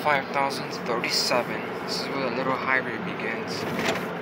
5037. This is where the little highway begins.